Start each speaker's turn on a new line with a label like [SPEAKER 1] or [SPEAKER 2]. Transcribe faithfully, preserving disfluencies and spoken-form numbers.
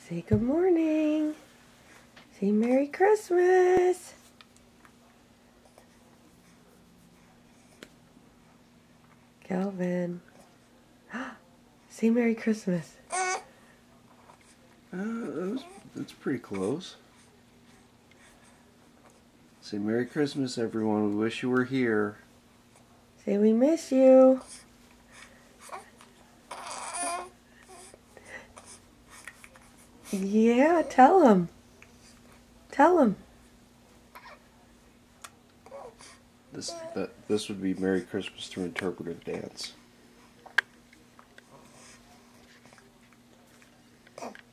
[SPEAKER 1] Say good morning. Say Merry Christmas. Calvin. Say Merry Christmas.
[SPEAKER 2] Uh, that was, that's pretty close. Say Merry Christmas, everyone. We wish you were here.
[SPEAKER 1] Say we miss you. Yeah, tell him. Tell him.
[SPEAKER 2] This that this would be Merry Christmas through interpretive dance.